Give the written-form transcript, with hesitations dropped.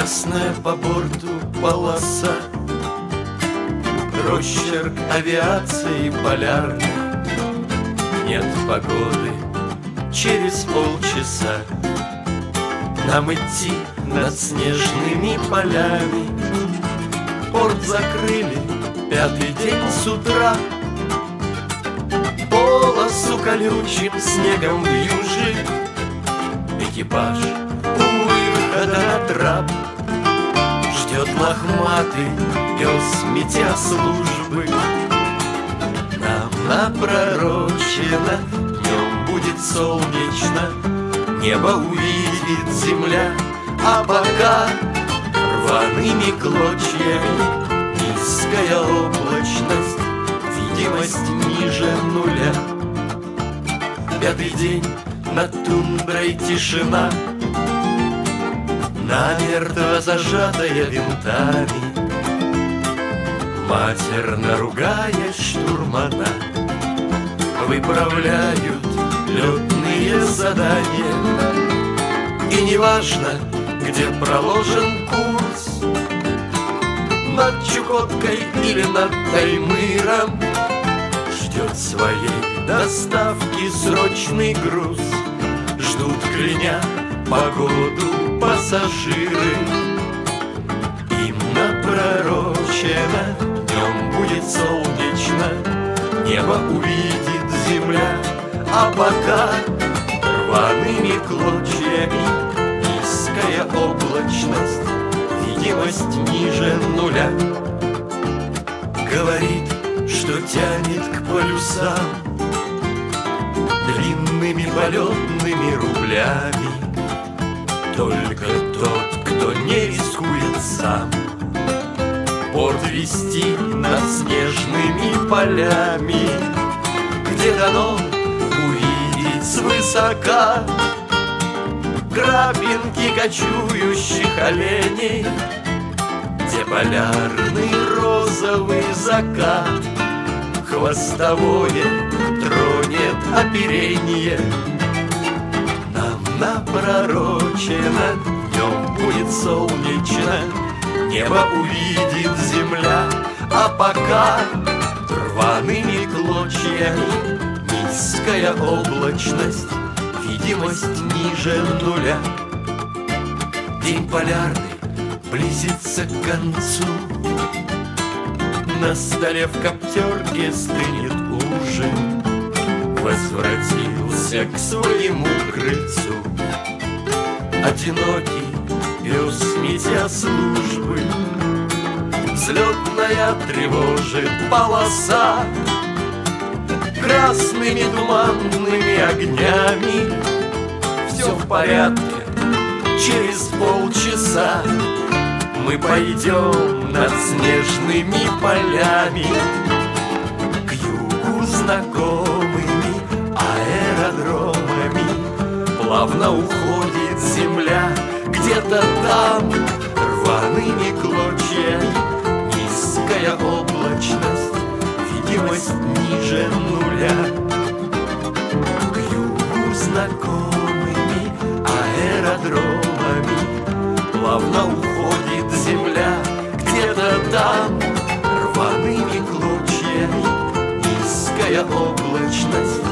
Красная по борту полоса, росчерк авиации полярной. Нет погоды через полчаса, нам идти над снежными полями. Порт закрыли 5-й день с утра, полосу колючим снегом вьюжит. Экипаж у выхода на трап ждет лохматый пес метеослужбы. Нам напророчено, днем будет солнечно, небо увидит земля, а пока рваными клочьями низкая облачность, видимость ниже нуля. 5-й день над тундрой тишина, намертво зажатая винтами. Матерно ругаясь, штурмана выправляют летные задания. И неважно, где проложен курс, над Чукоткой или над Таймыром, ждет своей доставки срочный груз. Ждут, кляня погоду, пассажиры. Им напророчено, днем будет солнечно, небо увидит земля, а пока рваными клочьями низкая облачность, видимость ниже нуля. Говорит, что тянет к полюсам длинными полетными рублями только тот, кто не рискует сам порт вести над снежными полями, где дано увидеть свысока крапинки кочующих оленей, где полярный розовый закат хвостовое тронет оперенье. Нам напророчено, днем будет солнечно, небо увидит земля, а пока рваными клочьями низкая облачность, видимость ниже нуля. День полярный близится к концу, на столе в коптерке стынет ужин. Возвратился к своему крыльцу одинокий пес метеослужбы. Взлетная тревожит полоса красными туманными огнями. Все в порядке, через полчаса мы пойдем над снежными полями к югу знакомыми аэродромами. Плавно уходит земля, где-то там рваными клочьями низкая облачность, видимость ниже нуля. К югу знакомыми аэродромами плавно уходит земля, где-то там рваными клочьями низкая облачность,